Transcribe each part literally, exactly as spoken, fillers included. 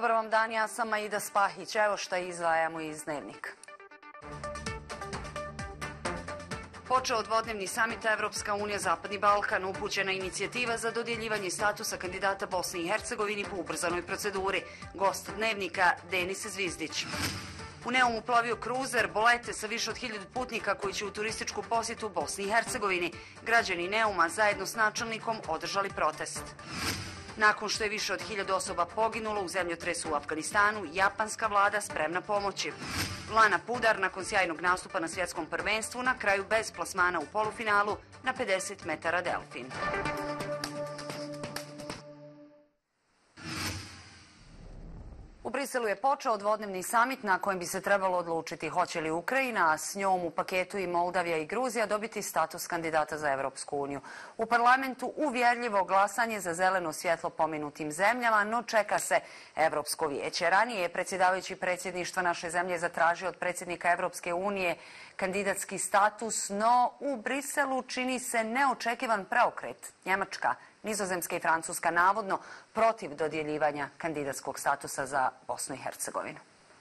Dobar vam dan, ja sam Aida Spahić. Evo šta izdvajamo iz Dnevnika. Počeo dvodnevni samit Evropska unija Zapadni Balkan, upućena inicijativa za dodjeljivanje statusa kandidata Bosni i Hercegovini po ubrzanoj proceduri. Gost Dnevnika Denis Zvizdić. U Neumu plovio kruzer Bolete sa više od hiljadu putnika koji će u turističku posjetu Bosni i Hercegovini. Građani Neuma zajedno s načelnikom održali protest. Nakon što je više od hiljadu osoba poginulo u zemljotresu u Afganistanu, japanska vlada spremna pomoći. Lana Pudar nakon sjajnog nastupa na svjetskom prvenstvu na kraju bez plasmana u polufinalu na pedeset metara delfin. U Briselu je počeo dvodnevni samit na kojem bi se trebalo odlučiti hoće li Ukrajina, a s njom u paketu i Moldavija i Gruzija, dobiti status kandidata za Evropsku uniju. U parlamentu uvjerljivo glasanje za zeleno svjetlo pomenutim zemljama, no čeka se Evropsko vijeće. Ranije je predsjedavajući predsjedništva naše zemlje zatražio od predsjednika Evropske unije kandidatski status, no u Briselu čini se neočekivan preokret. Njemačka, Nizozemska i Francuska navodno protiv dodjeljivanja kandidatskog statusa za Bosnu i Hercegovinu.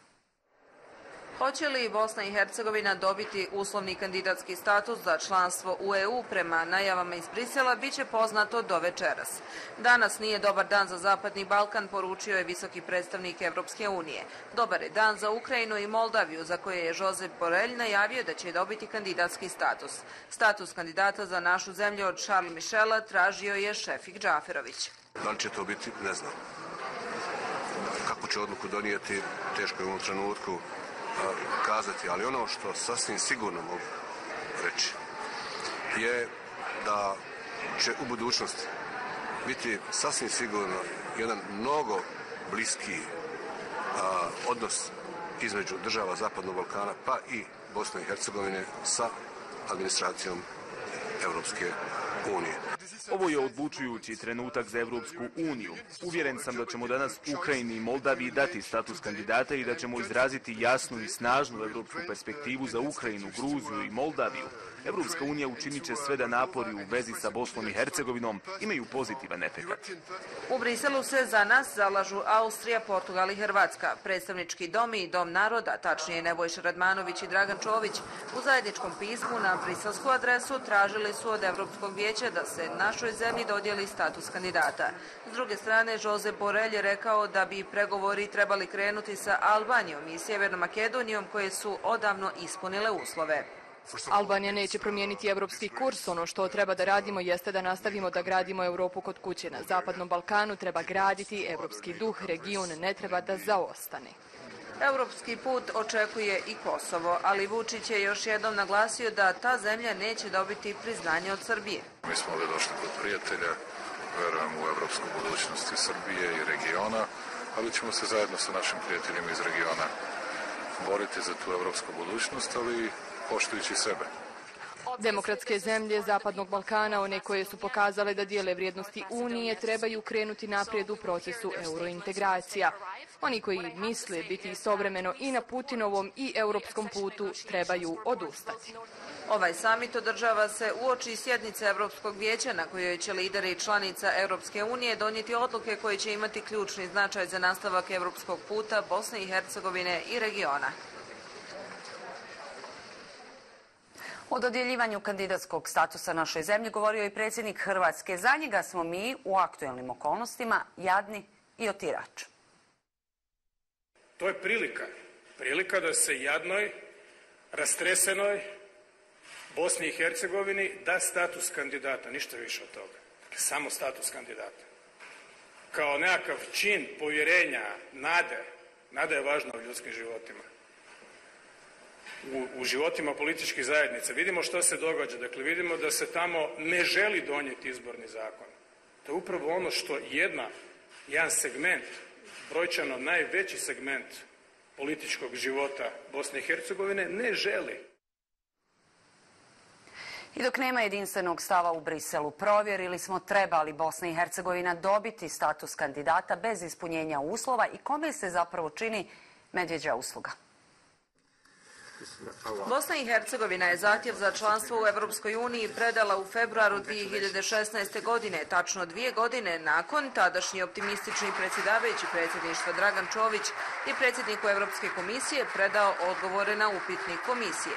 Hoće li Bosna i Hercegovina dobiti uslovni kandidatski status za članstvo u E U prema najavama iz Brisela, bit će poznato do večeras. Danas nije dobar dan za Zapadni Balkan, poručio je visoki predstavnik Evropske unije. Dobar je dan za Ukrajinu i Moldaviju, za koje je Josep Borrell najavio da će dobiti kandidatski status. Status kandidata za našu zemlju od Charles Michela tražio je Šefik Džaferović. Da li će to biti, ne znam. Kako će odluku donijeti, teško je u ovom trenutku kazati, ali ono što sasvim sigurno mogu reći je da će u budućnosti biti sasvim sigurno jedan mnogo bliskiji a, odnos između država Zapadnog Balkana pa i Bosne i Hercegovine sa administracijom Evropske unije. Ovo je odlučujući trenutak za Evropsku uniju. Uvjeren sam da ćemo danas Ukrajini i Moldaviji dati status kandidata i da ćemo izraziti jasnu i snažnu evropsku perspektivu za Ukrajinu, Gruziju i Moldaviju. Evropska unija učinit će sve da napori u vezi sa Bosnom i Hercegovinom imaju pozitivan efekt. U Briselu se za nas zalažu Austrija, Portugal i Hrvatska. Predstavnički dom i Dom naroda, tačnije Nebojša Radmanović i Dragan Čović, u zajedničkom pismu na briselsku adresu tražili su od Evropskog vijeća da se našoj zemlji dodijeli status kandidata. S druge strane, Josep Borrell je rekao da bi pregovori trebali krenuti sa Albanijom i Sjevernom Makedonijom, koje su odavno ispunile uslove. Albanija neće promijeniti evropski kurs. Ono što treba da radimo jeste da nastavimo da gradimo Europu kod kuće. Na Zapadnom Balkanu treba graditi evropski duh, region ne treba da zaostane. Europski put očekuje i Kosovo, ali Vučić je još jednom naglasio da ta zemlja neće dobiti priznanje od Srbije. Mi smo ovdje došli kod prijatelja, verujemo u evropsku budućnost i Srbije i regiona, ali ćemo se zajedno sa našim prijateljima iz regiona boriti za tu evropsku budućnost, ali poštujući sebe. Demokratske zemlje Zapadnog Balkana, one koje su pokazale da dijele vrijednosti Unije, trebaju krenuti naprijed u procesu eurointegracija. Oni koji misle biti istovremeno i na Putinovom i europskom putu trebaju odustati. Ovaj samit održava se uoči sjednice Evropskog vijeća na kojoj će lideri članica Evropske unije donijeti odluke koje će imati ključni značaj za nastavak evropskog puta Bosne i Hercegovine i regiona. O dodjeljivanju kandidatskog statusa našoj zemlji govorio i predsjednik Hrvatske. Za njega smo mi u aktuelnim okolnostima jadni i otirač. To je prilika. Prilika da se jadnoj, rastresenoj Bosni i Hercegovini da status kandidata. Ništa više od toga. Dakle, samo status kandidata. Kao nekakav čin povjerenja, nade. Nada je važna u ljudskim životima. U, u životima političkih zajednica. Vidimo što se događa. Dakle, vidimo da se tamo ne želi donijeti izborni zakon. To je upravo ono što jedna, jedan segment, brojčano najveći segment političkog života Bosne i Hercegovine ne želi. I dok nema jedinstvenog stava u Briselu, provjerili smo treba li Bosna i Hercegovina dobiti status kandidata bez ispunjenja uslova i kome se zapravo čini medvjeđa usluga. Bosna i Hercegovina je zahtjev za članstvo u Evropskoj uniji predala u februaru dvije hiljade šesnaeste. godine, tačno dvije godine nakon tadašnji optimistični predsjedavajući predsjedništva Dragan Čović i predsjedniku Evropske komisije predao odgovore na upitnik komisije.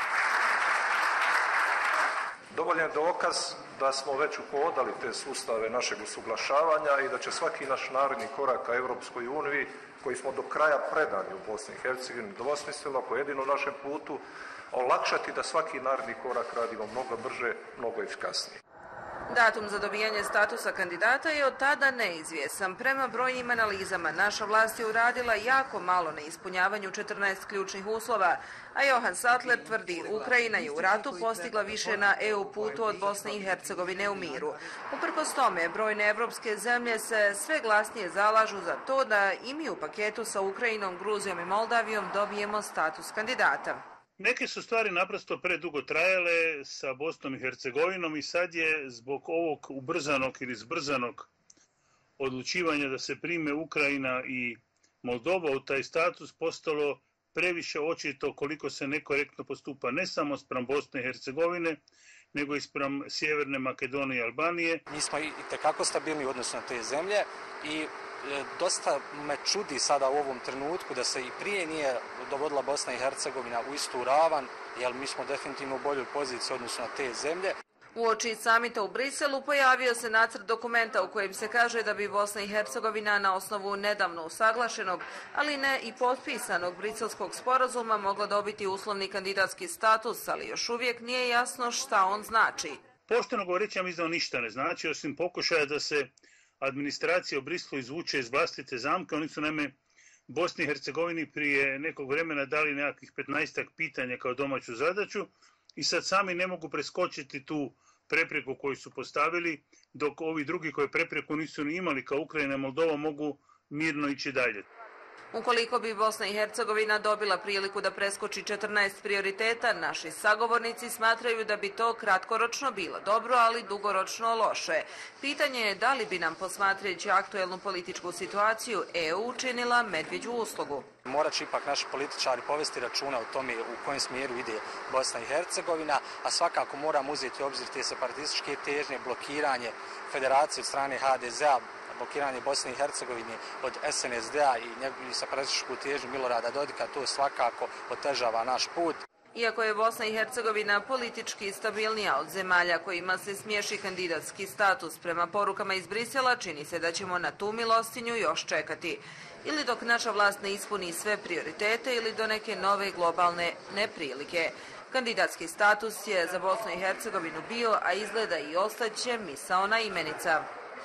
Dovoljan dokaz da smo već uhodali te sustave našeg usuglašavanja i da će svaki naš naredni korak ka Evropskoj uniji, koji smo do kraja predani u Bosni i Hercegovini, dvosmisleno, po jedinom našem putu, olakšati da svaki naredni korak radimo mnogo brže, mnogo efikasnije. Datum za dobijanje statusa kandidata je od tada neizvjesan. Prema brojnim analizama, naša vlast je uradila jako malo na ispunjavanju četrnaest ključnih uslova, a Johan Sattler tvrdi Ukrajina je u ratu postigla više na E U putu od Bosne i Hercegovine u miru. Uprkos tome, brojne evropske zemlje se sve glasnije zalažu za to da i mi u paketu sa Ukrajinom, Gruzijom i Moldavijom dobijemo status kandidata. Neke su stvari naprosto predugo trajale sa Bosnom i Hercegovinom i sad je zbog ovog ubrzanog ili zbrzanog odlučivanja da se prime Ukrajina i Moldova u taj status postalo previše očito koliko se nekorektno postupa ne samo spram Bosne i Hercegovine, nego i spram Sjeverne Makedonije i Albanije. Mi smo i tekako stabilni u odnosu na te zemlje i dosta me čudi sada u ovom trenutku da se i prije nije dovodila Bosna i Hercegovina u istu ravan, jer mi smo definitivno u boljoj poziciji u odnosu na te zemlje. Uoči samita u Briselu pojavio se nacrt dokumenta u kojem se kaže da bi Bosna i Hercegovina na osnovu nedavno usaglašenog, ali ne i potpisanog briselskog sporazuma mogla dobiti uslovni kandidatski status, ali još uvijek nije jasno šta on znači. Pošteno govoreći, ja mislim da on ništa ne znači, osim pokušaja da se administracija u Briselu izvuče iz vlastite zamke. Oni su naime Bosni i Hercegovini prije nekog vremena dali nekakvih petnaestak pitanja kao domaću zadaću i sad sami ne mogu preskočiti tu prepreku koju su postavili, dok ovi drugi koji prepreku nisu ni imali kao Ukrajina i Moldova mogu mirno ići dalje. Ukoliko bi Bosna i Hercegovina dobila priliku da preskoči četrnaest prioriteta, naši sagovornici smatraju da bi to kratkoročno bilo dobro, ali dugoročno loše. Pitanje je da li bi nam, posmatrajući aktuelnu političku situaciju, E U učinila medvjeđu uslugu. Morat će ipak naši političari povesti računa o tome u kojem smjeru ide Bosna i Hercegovina, a svakako moramo uzeti u obzir te separatističke težnje, blokiranje federacije od strane H D Z-a, blokiranje Bosne i Hercegovine od S N S D-a i njegovu separatističku težnju Milorada Dodika, to svakako otežava naš put. Iako je Bosna i Hercegovina politički stabilnija od zemalja kojima se smiješi kandidatski status prema porukama iz Brisela, čini se da ćemo na tu milostinju još čekati. Ili dok naša vlast ne ispuni sve prioritete ili do neke nove globalne neprilike. Kandidatski status je za Bosnu i Hercegovinu bio, a izgleda i ostaće misaona imenica.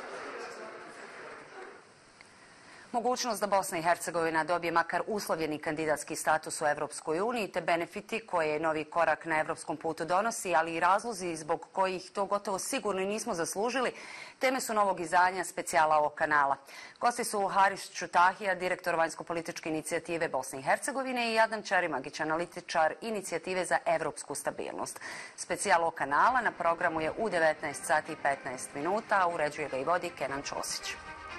Mogućnost da Bosna i Hercegovina dobije makar uslovljeni kandidatski status u Evropskoj uniji te benefiti koje novi korak na evropskom putu donosi, ali i razlozi zbog kojih to gotovo sigurno i nismo zaslužili, teme su novog izdanja specijala ovog kanala. Gosti su Haris Čutahija, direktor vanjsko-političke inicijative Bosne i Hercegovine, i Adnan Čerimagić, analitičar inicijative za evropsku stabilnost. Specijal ovog kanala na programu je u devetnaest sati i petnaest minuta, a uređuje ga i vodi Kenan Ćosić.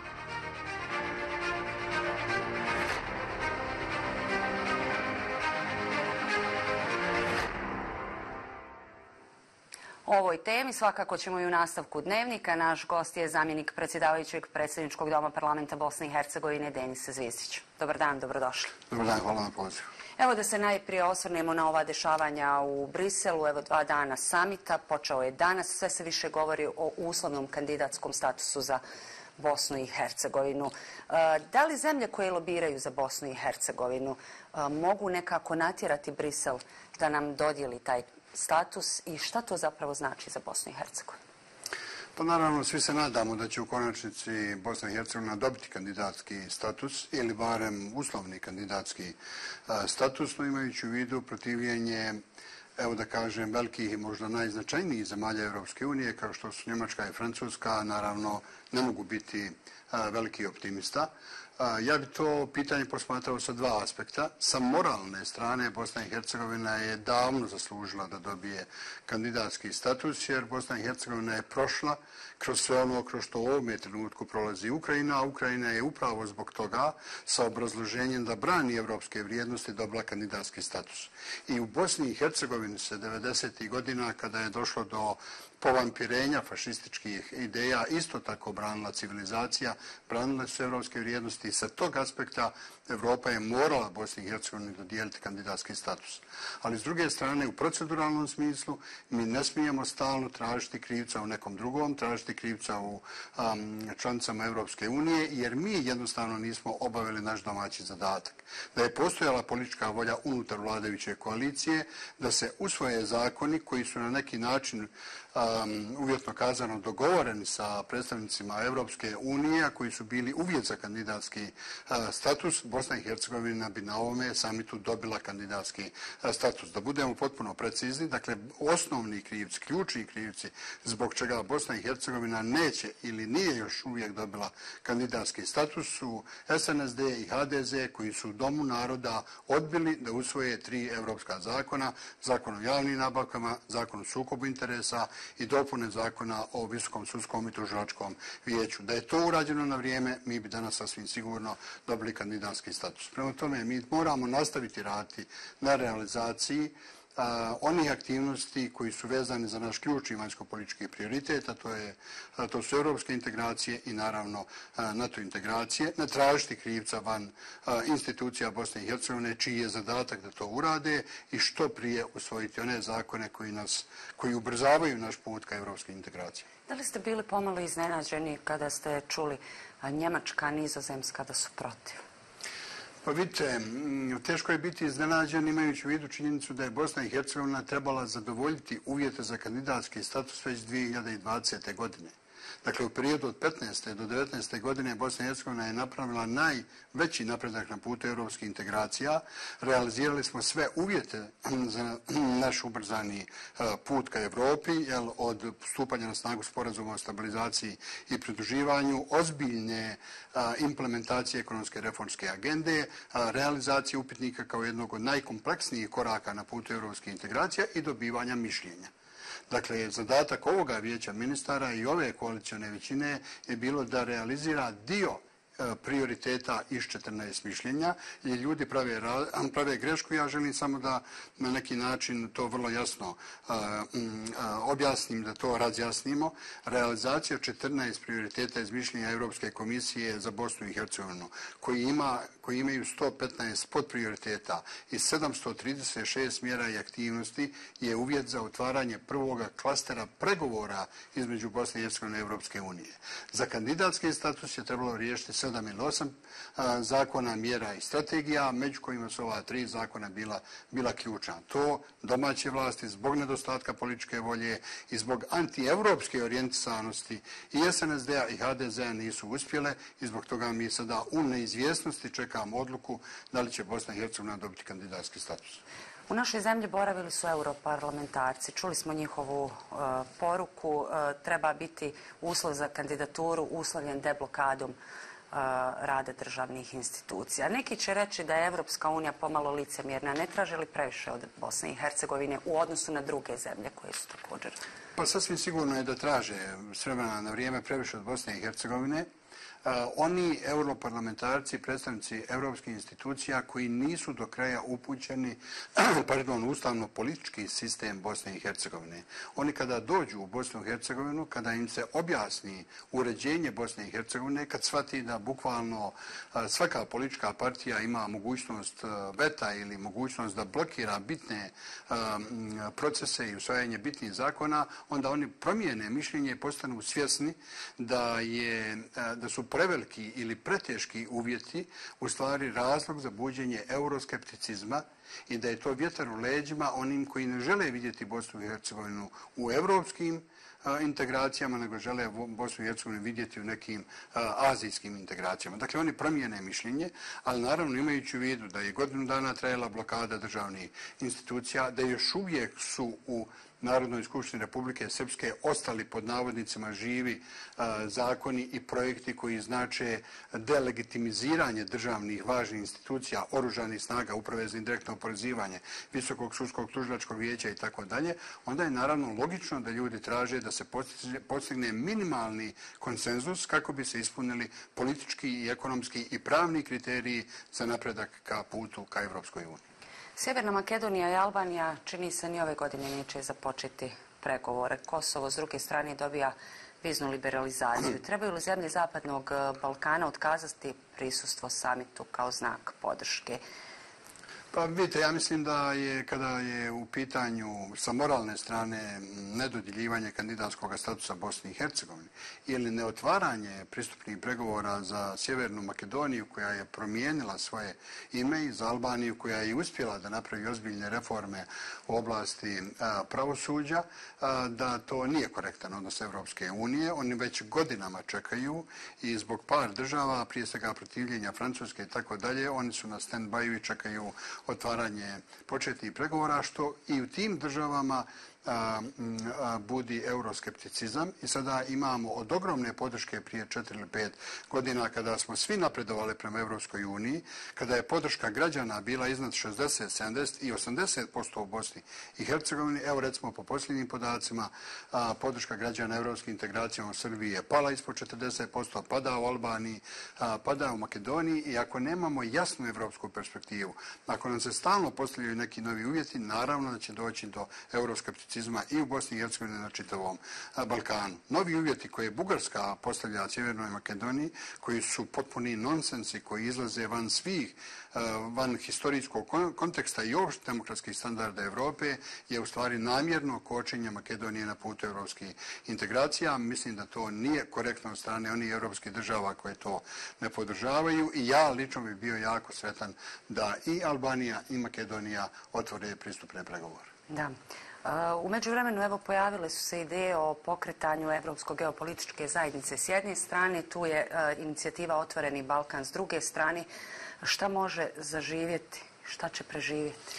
O ovoj temi svakako ćemo i u nastavku dnevnika. Naš gost je zamjenik predsjedavajućeg predsjedničkog doma parlamenta Bosne i Hercegovine Denis Zvizdić. Dobar dan, dobrodošli. Dobar dan, hvala na pozivu. Evo da se najprije osvrnemo na ova dešavanja u Briselu. Evo dva dana samita, počeo je danas. Sve se više govori o uslovnom kandidatskom statusu za Bosnu i Hercegovinu. Da li zemlje koje lobiraju za Bosnu i Hercegovinu mogu nekako natjerati Brisel da nam dodijeli taj status i šta to zapravo znači za Bosnu i Hercegovinu? Pa naravno, svi se nadamo da će u konačnici Bosna i Hercegovina dobiti kandidatski status ili barem uslovni kandidatski status, no imajući u vidu protivljenje, evo da kažem, velikih i možda najznačajnijih zemalja Europske unije, kao što su Njemačka i Francuska, naravno ne mogu biti veliki optimista. Ja bi to pitanje posmatrao sa dva aspekta. Sa moralne strane Bosna i Hercegovina je davno zaslužila da dobije kandidatski status, jer Bosna i Hercegovina je prošla kroz sve ono kroz što u ovom trenutku prolazi Ukrajina, a Ukrajina je upravo zbog toga sa obrazloženjem da brani evropske vrijednosti dobila kandidatski status. I u Bosni i Hercegovini se devedesetih godina, kada je došlo do povampirenja fašističkih ideja, isto tako branila civilizacija, branile su evropske vrijednosti i sa tog aspekta Evropa je morala Bosni i Hercegovini dodijeliti kandidatski status. Ali s druge strane, u proceduralnom smislu, mi ne smijemo stalno tražiti krivca u nekom drugom, tražiti krivca u um, članicama Evropske unije, jer mi jednostavno nismo obavili naš domaći zadatak. Da je postojala politička volja unutar vladajuće koalicije, da se usvoje zakoni koji su na neki način Um, uvjetno kazano dogovoreni sa predstavnicima Evropske unije, koji su bili uvjet za kandidatski uh, status, Bosna i Hercegovina bi na ovome samitu dobila kandidatski uh, status. Da budemo potpuno precizni, dakle, osnovni krivci, ključni krivci zbog čega Bosna i Hercegovina neće ili nije još uvijek dobila kandidatski status su S N S D i H D Z, koji su u Domu naroda odbili da usvoje tri evropska zakona, zakon o javnim nabavkama, zakon o sukobu interesa i dopune zakona o Visokom sudskom i tužilačkom vijeću. Da je to urađeno na vrijeme, mi bi danas sasvim sigurno dobili kandidatski status. Prema tome, mi moramo nastaviti raditi na realizaciji a, onih aktivnosti koji su vezani za naš ključni vanjsko-politički prioritet, a to, je, a to su europske integracije i naravno a, NATO integracije, ne tražiti krivca van a, institucija Bosne i Hercegovine, čiji je zadatak da to urade i što prije usvojiti one zakone koji, nas, koji ubrzavaju naš put ka europske integracije. Da li ste bili pomalo iznenađeni kada ste čuli Njemačka, Nizozemska da su protiv? Pa vidite, teško je biti iznenađen imajući u vidu činjenicu da je Bosna i Hercegovina trebala zadovoljiti uvjete za kandidatski status već dvije hiljade dvadesete. godine. Dakle, u periodu od petnaeste do devetnaeste. godine Bosna i Hercegovina je napravila najveći napredak na putu europskih integracija. Realizirali smo sve uvjete za naš ubrzani put ka Evropi, jer od stupanja na snagu sporazuma o stabilizaciji i pridruživanju, ozbiljne implementacije ekonomske reformske agende, realizacije upitnika kao jednog od najkompleksnijih koraka na putu europskih integracija i dobivanja mišljenja. Dakle, zadatak ovoga vijeća ministara i ove koalicione većine je bilo da realizira dio prioriteta iz četrnaest mišljenja i ljudi prave, prave grešku. Ja želim samo da na neki način to vrlo jasno uh, um, objasnim, da to razjasnimo. Realizacija četrnaest prioriteta iz mišljenja Europske komisije za Bosnu i Hercegovinu, koji, ima, koji imaju sto petnaest podprioriteta i sedamsto trideset šest mjera i aktivnosti, je uvjet za otvaranje prvoga klastera pregovora između Bosne i Hercegovine i Europske unije. Za kandidatski status je trebalo riješiti sedam ili osam a, zakona, mjera i strategija, među kojima su ova tri zakona bila, bila ključna. To domaće vlasti zbog nedostatka političke volje i zbog antievropske orijentisanosti i S N S D-a i H D Z-a nisu uspjele i zbog toga mi sada u neizvjesnosti čekamo odluku da li će Bosna i Hercegovina dobiti kandidatski status. U našoj zemlji boravili su europarlamentarci. Čuli smo njihovu uh, poruku. Uh, treba biti uslov za kandidaturu uslovljen deblokadom uh, rada državnih institucija. Neki će reći da je Evropska unija pomalo licemjerna. Ne traže li previše od Bosne i Hercegovine u odnosu na druge zemlje koje su također? Pa sasvim sigurno je da traže s vremena na vrijeme previše od Bosne i Hercegovine. Uh, oni europarlamentarci, predstavnici europskih institucija koji nisu do kraja upućeni pardon, ustavno-politički sistem Bosne i Hercegovine. Oni kada dođu u Bosnu i Hercegovinu, kada im se objasni uređenje Bosne i Hercegovine, kad shvati da bukvalno uh, svaka politička partija ima mogućnost uh, veta ili mogućnost da blokira bitne uh, procese i usvajanje bitnih zakona, onda oni promijene mišljenje i postanu svjesni da, je, uh, da su preveliki ili preteški uvjeti u stvari razlog za buđenje euroskepticizma i da je to vjetar u leđima onim koji ne žele vidjeti Bosnu i Hercegovinu u europskim integracijama, nego žele Bosnu i Hercegovinu vidjeti u nekim azijskim integracijama. Dakle, oni promijene mišljenje, ali naravno imajući u vidu da je godinu dana trajala blokada državnih institucija, da još uvijek su u Narodnoj skupštini Republike Srpske ostali pod navodnicima živi a, zakoni i projekti koji znače delegitimiziranje državnih važnih institucija, oružanih snaga, uprave za indirektno oporezivanje, Visokog sudskog tužilačkog vijeća i tako dalje, onda je naravno logično da ljudi traže da se postigne minimalni konsenzus kako bi se ispunili politički i ekonomski i pravni kriteriji za napredak ka putu ka Evropskoj uniji. Sjeverna Makedonija i Albanija čini se ni ove godine neće započeti pregovore. Kosovo s druge strane dobija viznu liberalizaciju. Trebaju li zemlje Zapadnog Balkana otkazati prisustvo samitu kao znak podrške? Pa vidite, ja mislim da je kada je u pitanju sa moralne strane nedodjeljivanje kandidatskog statusa Bosni i Hercegovini ili neotvaranje pristupnih pregovora za Sjevernu Makedoniju koja je promijenila svoje ime i za Albaniju koja je uspjela da napravi ozbiljne reforme u oblasti a, pravosuđa, a, da to nije korektan odnos Evropske unije. Oni već godinama čekaju i zbog par država, prije svega protivljenja Francuske i tako dalje, oni su na stand-by i čekaju otvaranje početnih pregovora, što i u tim državama a, a, budi euroskepticizam. I sada imamo od ogromne podrške prije četiri ili pet godina kada smo svi napredovali prema Evropskoj uniji, kada je podrška građana bila iznad šezdeset, sedamdeset i osamdeset posto u Bosni i Hercegovini. Evo recimo po posljednjim podacima a, podrška građana evropskim integracijama u Srbiji je pala ispod četrdeset posto, pada u Albaniji, a, pada u Makedoniji i ako nemamo jasnu evropsku perspektivu, ako nam se stalno postavljaju neki novi uvjeti, naravno da će doći do euroskepticizma i u Bosni i Hercegovini na čitavom Balkanu. Novi uvjeti koje Bugarska postavlja Sjevernoj Makedoniji, koji su potpuni nonsensi, koji izlaze van svih, van historijskog konteksta i opšte demokratskih standarda Evrope, je u stvari namjerno kočenje Makedonije na putu evropskih integracija. Mislim da to nije korektno od strane onih evropskih država koje to ne podržavaju i ja lično bi bio jako sretan da i Albanija i Makedonija otvore pristupne pregovore. Da. U međuvremenu, evo, pojavile su se ideje o pokretanju Evropsko geopolitičke zajednice. S jedne strane, tu je inicijativa Otvoreni Balkan. S druge strane, šta može zaživjeti, šta će preživjeti?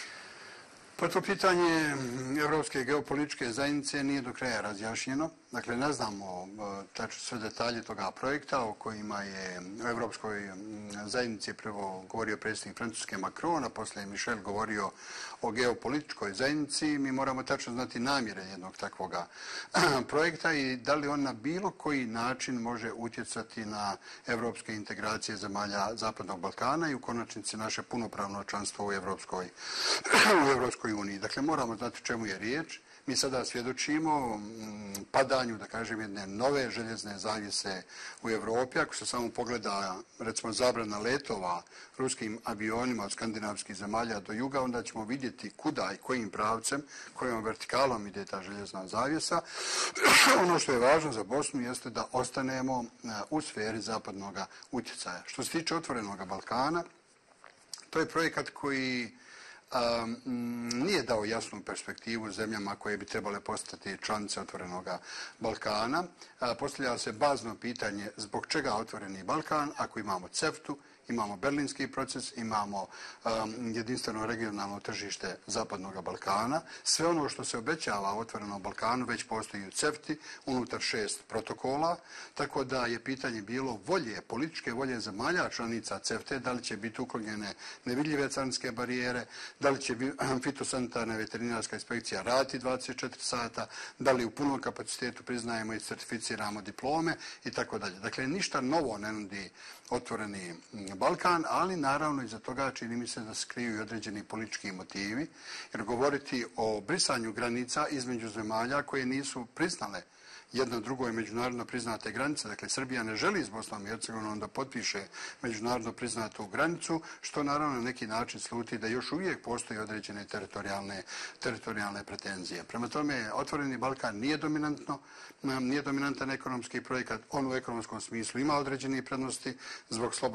Pa to pitanje Evropske geopolitičke zajednice nije do kraja razjašnjeno. Dakle, ne znamo tačno sve detalje toga projekta o kojima je u Evropskoj zajednici prvo govorio predsjednik Francuske Macron, a poslije Michel govorio o geopolitičkoj zajednici. Mi moramo tačno znati namjere jednog takvoga projekta i da li on na bilo koji način može utjecati na evropske integracije zemalja Zapadnog Balkana i u konačnici naše punopravno članstvo u Evropskoj, u Evropskoj uniji. Dakle, moramo znati čemu je riječ. Mi sada svjedočimo padanju, da kažem, jedne nove željezne zavjese u Evropi. Ako se samo pogleda, recimo, zabrana letova ruskim avionima od skandinavskih zemalja do juga, onda ćemo vidjeti kuda i kojim pravcem, kojom vertikalom ide ta željezna zavjesa. Ono što je važno za Bosnu jeste da ostanemo u sferi zapadnog utjecaja. Što se tiče Otvorenog Balkana, to je projekat koji Um, nije dao jasnu perspektivu zemljama koje bi trebale postati članice Otvorenog Balkana. Uh, postavlja se bazno pitanje zbog čega Otvoreni Balkan ako imamo CEFTA-u, imamo Berlinski proces, imamo um, jedinstveno regionalno tržište Zapadnog Balkana. Sve ono što se obećava u Otvorenom Balkanu već postoji u CEFTA-i unutar šest protokola, tako da je pitanje bilo volje, političke volje zemalja članica CEFTA-e, da li će biti uklonjene nevidljive carinske barijere, da li će fitosanitarna veterinarska inspekcija raditi dvadeset četiri sata, da li u punom kapacitetu priznajemo i certificiramo diplome i tako dalje. Dakle, ništa novo ne nudi Otvoreni Balkan, ali naravno iza toga čini mi se da se kriju i određeni politički motivi, jer govoriti o brisanju granica između zemalja koje nisu priznale jedno drugo je međunarodno priznate granice. Dakle, Srbija ne želi s Bosnom i Hercegovinom da potpiše međunarodno priznatu granicu, što naravno na neki način sluti da još uvijek postoji određene teritorijalne, teritorijalne pretenzije. Prema tome, Otvoreni Balkan nije dominantno, nije dominantan ekonomski projekat. On u ekonomskom smislu ima određene prednosti zbog slobodnog protoka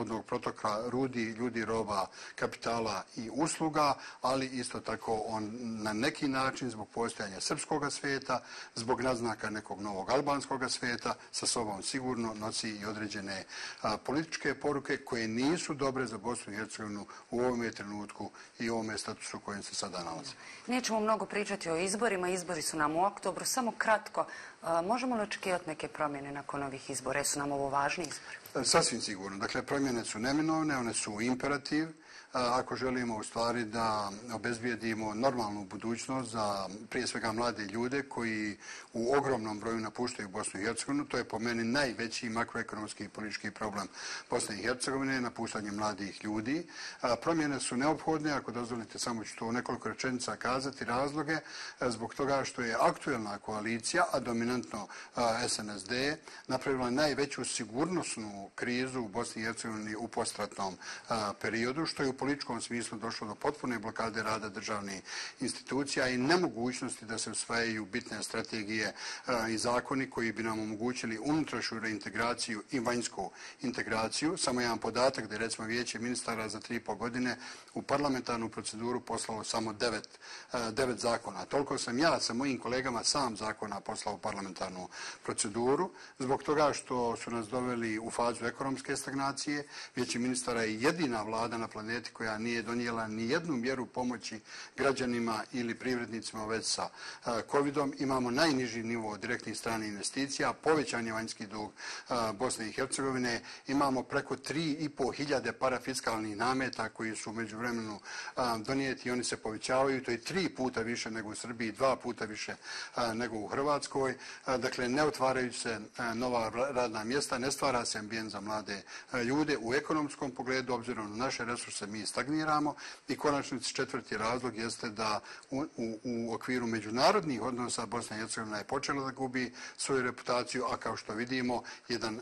protoka rudi, ljudi, roba, kapitala i usluga, ali isto tako on na neki način zbog postojanja srpskog svijeta, zbog naznaka nekog novog albanskog svijeta, sa sobom sigurno nosi i određene a, političke poruke koje nisu dobre za Bosnu i Hercegovinu u ovome trenutku i u ovome statusu u kojem se sada nalazi. Nećemo mnogo pričati o izborima, izbori su nam u oktobru, samo kratko, a, možemo li očekivati neke promjene nakon ovih izbora? Su nam ovo važni izbori? Sasvim sigurno. Dakle, promjene su neminovne, one su imperativ. Ako želimo u stvari da obezbijedimo normalnu budućnost za prije svega mlade ljude koji u ogromnom broju napuštaju Bosnu i Hercegovinu, to je po meni najveći makroekonomski i politički problem Bosne i Hercegovine, napuštanje mladih ljudi. Promjene su neophodne, ako dozvolite samo ću to u nekoliko rečenica kazati, razloge, zbog toga što je aktuelna koalicija, a dominantno S N S D, napravila najveću sigurnosnu krizu u Bosni i Hercegovini u postratnom periodu, što je u političkom smislu došlo do potpune blokade rada državnih institucija i nemogućnosti da se usvajaju bitne strategije i zakoni koji bi nam omogućili unutrašnju reintegraciju i vanjsku integraciju. Samo jedan podatak da je recimo Vijeće ministara za tri i pol godine u parlamentarnu proceduru poslalo samo devet, devet zakona. Toliko sam ja sa mojim kolegama sam zakona poslao u parlamentarnu proceduru zbog toga što su nas doveli u fazu ekonomske stagnacije. Vijeće ministara je jedina vlada na planeti koja nije donijela ni jednu mjeru pomoći građanima ili privrednicima već sa covidom. Imamo najniži nivo direktnih stranih investicija, povećan je vanjski dug Bosne i Hercegovine, imamo preko tri i po hiljade parafiskalnih nameta koji su među vremenu donijeti i oni se povećavaju. To je tri puta više nego u Srbiji, dva puta više nego u Hrvatskoj. Dakle, ne otvaraju se nova radna mjesta, ne stvara se ambijent za mlade ljude. U ekonomskom pogledu, obzirom na naše resurse, mi stagniramo i konačnici četvrti razlog jeste da u, u, u okviru međunarodnih odnosa Bosna i Hercegovina je počela da gubi svoju reputaciju, a kao što vidimo, jedan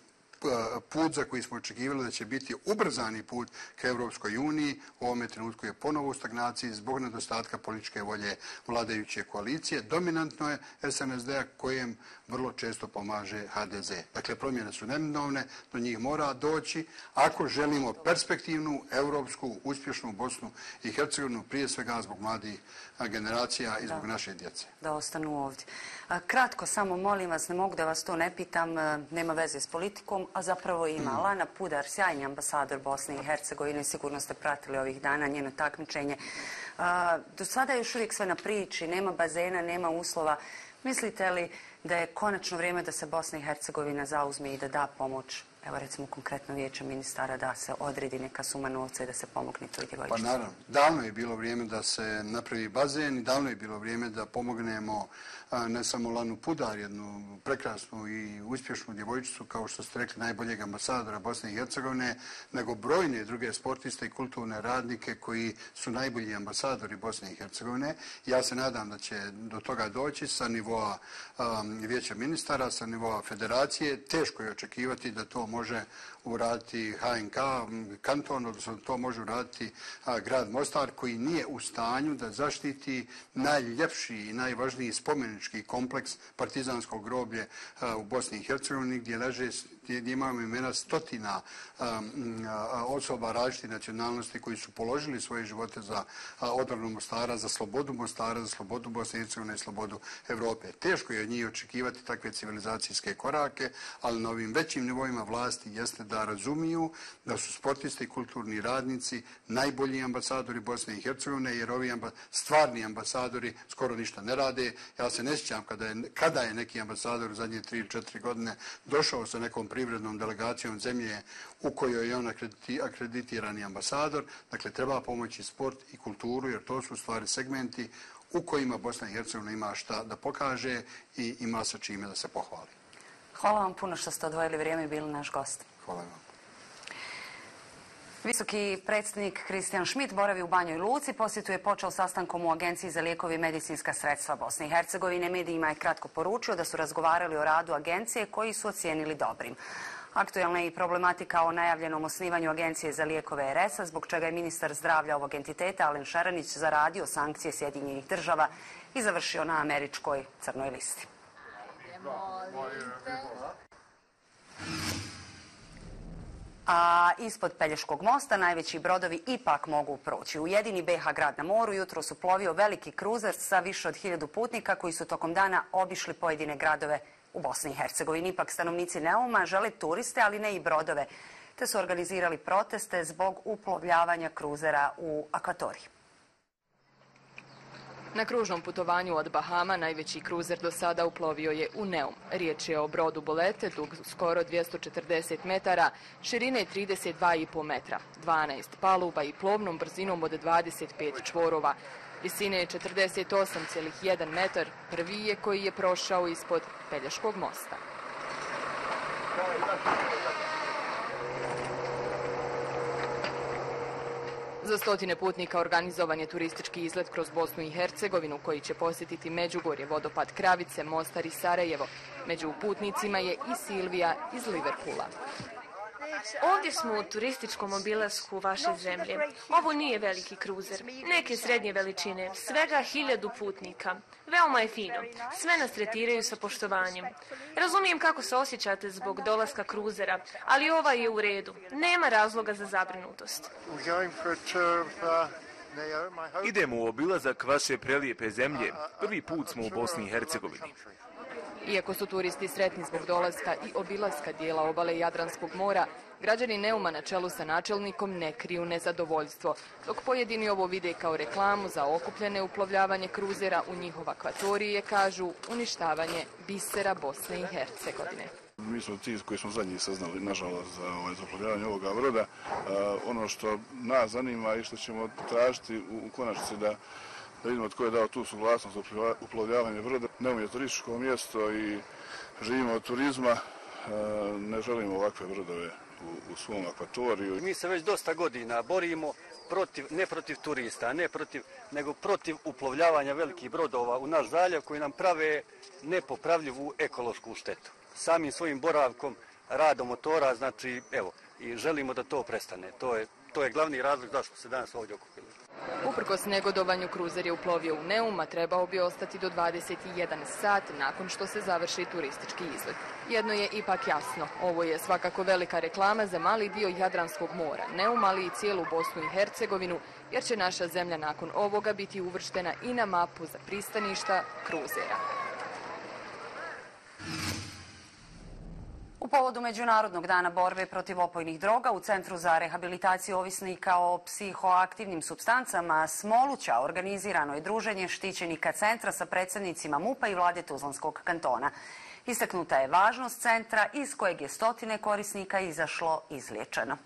put za koji smo očekivali da će biti ubrzani put ka Europskoj uniji, u ovome trenutku je ponovo u stagnaciji zbog nedostatka političke volje vladajuće koalicije. Dominantno je S N S D kojem vrlo često pomaže H D Z. Dakle, promjene su neminovne, do njih mora doći ako želimo perspektivnu, europsku, uspješnu Bosnu i Hercegovinu, prije svega zbog mladih generacija i zbog da. naše djece. Da ostanu ovdje. Kratko, samo molim vas, ne mogu da vas to ne pitam, nema veze s politikom, a zapravo ima. Mm. Lana Pudar, sjajni ambasador Bosne i Hercegovine, sigurno ste pratili ovih dana njeno takmičenje. Do sada je još uvijek sve na priči, nema bazena, nema uslova. Mislite li da je konačno vrijeme da se Bosna i Hercegovina zauzme i da da pomoć, evo recimo konkretno Vijeće ministara, da se odredi neka suma novca i da se pomogne toj djevojčici? Pa naravno, davno je bilo vrijeme da se napravi bazen i davno je bilo vrijeme da pomognemo ne samo Lanu Pudar, jednu prekrasnu i uspješnu djevojčicu, kao što ste rekli, najboljeg ambasadora Bosne i Hercegovine, nego brojne druge sportiste i kulturne radnike koji su najbolji ambasadori Bosne i Hercegovine. Ja se nadam da će do toga doći sa nivoa um, Vijeća ministara, sa nivoa federacije. Teško je očekivati da to može uraditi H N K, kanton, odnosno to može uraditi a, grad Mostar, koji nije u stanju da zaštiti najljepši i najvažniji spomenički kompleks Partizanskog groblje a, u Bosni i Hercegovini, gdje leže, gdje imamo imena stotina a, a, osoba različitih nacionalnosti koji su položili svoje živote za a, odbranu Mostara, za slobodu Mostara, za slobodu Bosne i Hercegovine i slobodu Evrope. Teško je od njih očekivati takve civilizacijske korake, ali na ovim većim nivoima vlasti jeste da razumiju da su sportisti i kulturni radnici najbolji ambasadori Bosne i Hercegovine, jer ovi amba, stvarni ambasadori skoro ništa ne rade. Ja se ne sjećam kada je, kada je neki ambasador u zadnje tri ili četiri godine došao sa nekom privrednom delegacijom zemlje u kojoj je on akreditirani ambasador. Dakle, treba pomoći sport i kulturu, jer to su u stvari segmenti u kojima Bosna i Hercegovina ima šta da pokaže i ima sa čime da se pohvali. Hvala vam puno što ste odvojili vrijeme i bili naš gost. Hvala vam. Visoki predsjednik Kristijan Schmidt boravi u Banjoj Luci. Posjetu je počeo sastankom u Agenciji za lijekove i medicinska sredstva Bosne i Hercegovine. Medijima je kratko poručio da su razgovarali o radu agencije koji su ocijenili dobrim. Aktualna je i problematika o najavljenom osnivanju Agencije za lijekove R S-a, zbog čega je ministar zdravlja ovog entiteta Alen Šaranić zaradio sankcije Sjedinjenih država i završio na američkoj crnoj listi. a ispod Pelješkog mosta najveći brodovi ipak mogu proći. Ujedini B H grad na moru jutro su plovio veliki kruzer sa više od hiljadu putnika koji su tokom dana obišli pojedine gradove u Bosni i Hercegovini. Ipak stanovnici Neuma žele turiste, ali ne i brodove, te su organizirali proteste zbog uplovljavanja kruzera u akvatoriji. Na kružnom putovanju od Bahama najveći kruzer do sada uplovio je u Neum. Riječ je o brodu Bolete, dug skoro dvjesto četrdeset metara, širine trideset dva i po metra, dvanaest paluba i plovnom brzinom od dvadeset pet čvorova. Visine je četrdeset osam zarez jedan metar, prvi je koji je prošao ispod Pelješkog mosta. Za stotine putnika organizovan je turistički izlet kroz Bosnu i Hercegovinu koji će posjetiti Međugorje, vodopad Kravice, Mostar i Sarajevo. Među putnicima je i Silvija iz Liverpoola. Ovdje smo u turističkom obilasku vaše zemlje. Ovo nije veliki kruzer, neke srednje veličine, svega hiljadu putnika. Veoma je fino, sve nas tretiraju sa poštovanjem. Razumijem kako se osjećate zbog dolaska kruzera, ali ovaj je u redu, nema razloga za zabrinutost. Idemo u obilazak vaše prelijepe zemlje, prvi put smo u Bosni i Hercegovini. Iako su turisti sretni zbog dolaska i obilaska dijela obale Jadranskog mora, građani Neuma na čelu sa načelnikom ne kriju nezadovoljstvo, dok pojedini ovo vide kao reklamu za okupljene uplovljavanje kruzera u njihov akvatorije, kažu uništavanje bisera Bosne i Hercegovine. Mi smo ti koji smo zadnji saznali, nažalost, za ovaj, uplovljavanje ovoga broda. Ono što nas zanima i što ćemo tražiti u, u konačnici da da vidimo tko je dao tu suglasnost za uplovljavanje broda. Neum je turističko mjesto i živimo od turizma, ne želimo ovakve brodove u, u svom akvatoriju. Mi se već dosta godina borimo protiv, ne protiv turista, ne protiv, nego protiv uplovljavanja velikih brodova u naš zaljev koji nam prave nepopravljivu ekološku štetu. Samim svojim boravkom, radom motora, znači, evo, i želimo da to prestane. To je, to je glavni razlog zašto se danas ovdje okupili. Uprkos negodovanju, kruzer je uplovio u Neum, a trebao bi ostati do dvadeset jedan sat nakon što se završi turistički izlet. Jedno je ipak jasno, ovo je svakako velika reklama za mali dio Jadranskog mora, Neum, ali i cijelu Bosnu i Hercegovinu, jer će naša zemlja nakon ovoga biti uvrštena i na mapu za pristaništa kruzera. U povodu Međunarodnog dana borbe protiv opojnih droga u Centru za rehabilitaciju ovisnika o psihoaktivnim supstancama Smoluća organizirano je druženje štićenika centra sa predstavnicima MUP-a i vlade Tuzlanskog kantona. Istaknuta je važnost centra iz kojeg je stotine korisnika izašlo izliječeno.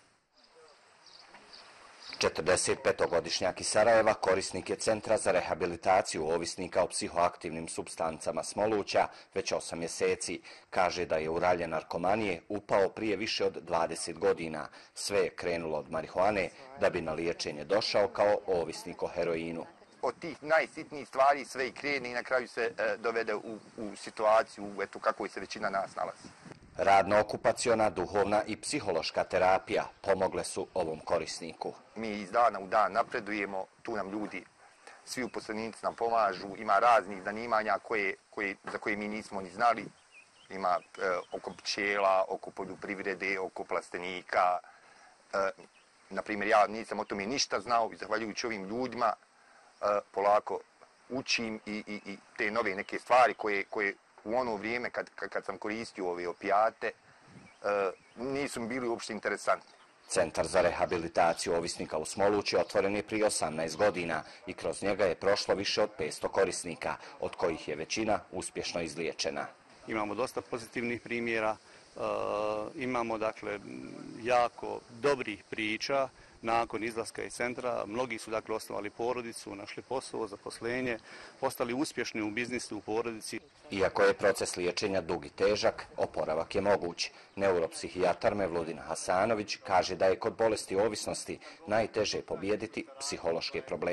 četrdesetpetogodišnjak iz Sarajeva korisnik je Centra za rehabilitaciju ovisnika o psihoaktivnim supstancama Smoluća već osam mjeseci. Kaže da je u ralje narkomanije upao prije više od dvadeset godina. Sve je krenulo od marihuane da bi na liječenje došao kao ovisnik o heroinu. Od tih najsitnijih stvari sve i krene i na kraju se e, dovede u, u situaciju eto, kakvoj se većina nas nalazi. Radno-okupaciona, duhovna i psihološka terapija pomogle su ovom korisniku. Mi iz dana u dan napredujemo, tu nam ljudi, svi uposlenici nam pomažu, ima raznih zanimanja koje, koje, za koje mi nismo ni znali. Ima e, oko pčela, oko poljoprivrede, oko plastenika. E, naprimjer, ja nisam o tome ništa znao i zahvaljujući ovim ljudima e, polako učim i, i, i te nove neke stvari koje, koje u ono vrijeme kad, kad sam koristio ove opijate, e, nisu mi bili uopšte interesantni. Centar za rehabilitaciju ovisnika u Smolući otvoren je prije osamnaest godina i kroz njega je prošlo više od petsto korisnika, od kojih je većina uspješno izliječena. Imamo dosta pozitivnih primjera, e, imamo dakle jako dobrih priča. Nakon izlaska iz centra, mnogi su dakle osnovali porodicu, našli posao, zaposlenje, postali uspješni u biznisu, u porodici. Iako je proces liječenja dug i težak, oporavak je moguć. Neuropsihijatar Mevludin Hasanović kaže da je kod bolesti ovisnosti najteže pobijediti psihološke probleme.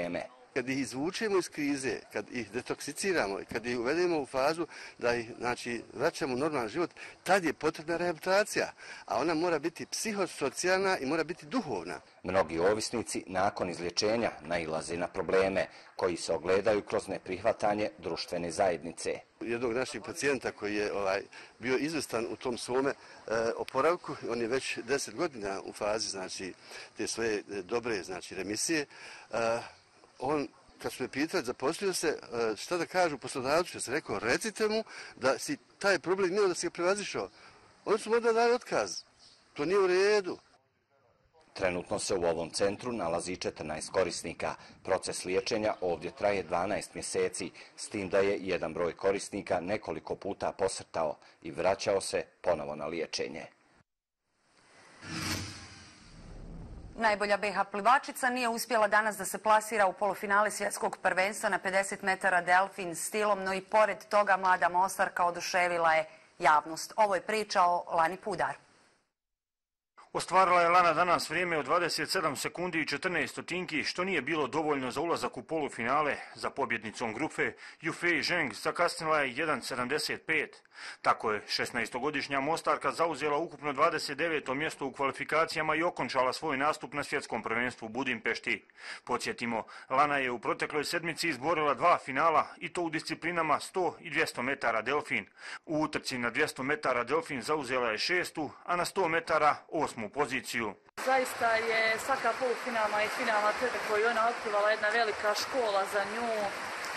Kad ih izvučemo iz krize, kad ih detoksiciramo, kad ih uvedemo u fazu da ih znači, vraćamo u normalan život, tad je potrebna rehabilitacija, a ona mora biti psihosocijalna i mora biti duhovna. Mnogi ovisnici nakon izlječenja nailaze na probleme koji se ogledaju kroz neprihvatanje društvene zajednice. Jednog našeg pacijenta koji je ovaj, bio izvrstan u tom svome e, oporavku, on je već deset godina u fazi znači, te svoje dobre znači, remisije, e, on, kad su me pitali, zaposlio se, šta da kažu poslodavcu, ja sam rekao, recite mu da si taj problem imao, da si ga prevazišao. Oni su mu onda dali otkaz. To nije u redu. Trenutno se u ovom centru nalazi četrnaest korisnika. Proces liječenja ovdje traje dvanaest mjeseci, s tim da je jedan broj korisnika nekoliko puta posrtao i vraćao se ponovo na liječenje. Najbolja be ha plivačica nije uspjela danas da se plasira u polufinale svjetskog prvenstva na pedeset metara delfin stilom, no i pored toga mlada Mostarka oduševila je javnost. Ovo je priča o Lani Pudar. Ostvarila je Lana danas vrijeme od dvadeset sedam sekundi i četrnaest stotinki, što nije bilo dovoljno za ulazak u polufinale. Za pobjednicom grupe Yufei Zheng zakasnila je jedan sedamdeset pet. Tako je šesnaestogodišnja Mostarka zauzela ukupno dvadeset deveto mjesto u kvalifikacijama i okončala svoj nastup na svjetskom prvenstvu u Budimpešti. Podsjetimo, Lana je u protekloj sedmici izborila dva finala i to u disciplinama sto i dvjesto metara delfin. U utrci na dvjesto metara delfin zauzela je šestu, a na sto metara osmu poziciju. Zaista je svaka polufinalna i finalna trka koju ona otkrivala jedna velika škola za nju e,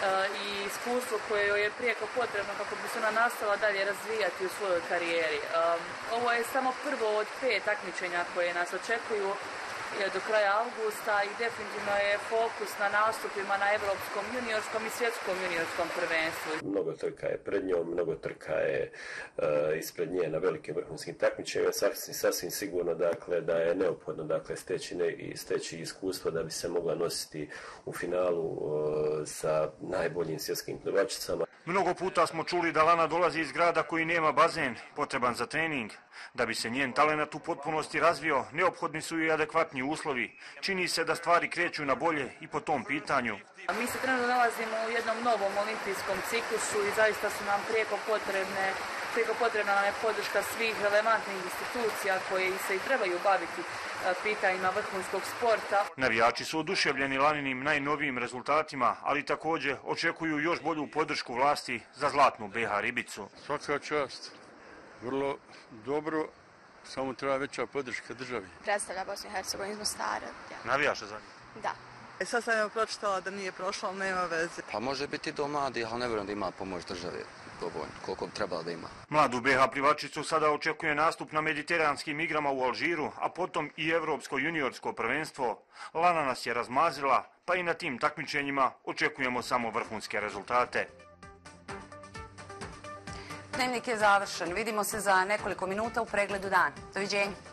i iskustvo koje joj je prijeko potrebno kako bi se ona nastavila dalje razvijati u svojoj karijeri. E, ovo je samo prvo od pet takmičenja koje nas očekuju do kraja avgusta i definitivno je fokus na nastupima na evropskom juniorskom i svjetskom juniorskom prvenstvu. Mnogo trka je pred njom, mnogo trka je uh, ispred nje na velikim vrhunskim takmičenjima. Sasvim, sasvim sigurno dakle, da je neophodno dakle, steći, ne, steći iskustvo da bi se mogla nositi u finalu uh, sa najboljim svjetskim plivačicama. Mnogo puta smo čuli da Lana dolazi iz grada koji nema bazen, potreban za trening. Da bi se njen talenat u potpunosti razvio, neophodni su i adekvatni uslovi. Čini se da stvari kreću na bolje i po tom pitanju. Mi se trenutno nalazimo u jednom novom olimpijskom ciklusu i zaista su nam prijeko potrebne, prijeko potrebna nam je podrška svih relevantnih institucija koje se i trebaju baviti pitanjima vrhunskog sporta. Navijači su oduševljeni Laninim najnovijim rezultatima, ali također očekuju još bolju podršku vlasti za zlatnu be ha ribicu. Svaka čast. Vrlo dobro, samo treba veća podrška državi. Predstavlja Bosnu i Hercegovinu iz Mostara. Navijaš za nju? Da. E sad sam joj pročitala da nije prošla, ali nema veze. Pa može biti do mladih, ali ne vjerujem da ima pomoć države dovoljno, koliko bi trebalo da ima. Mladu be ha plivačicu sada očekuje nastup na mediteranskim igrama u Alžiru, a potom i evropsko juniorsko prvenstvo. Lana nas je razmazila, pa i na tim takmičenjima očekujemo samo vrhunske rezultate. Dnevnik je završen. Vidimo se za nekoliko minuta u pregledu dana. Doviđenja.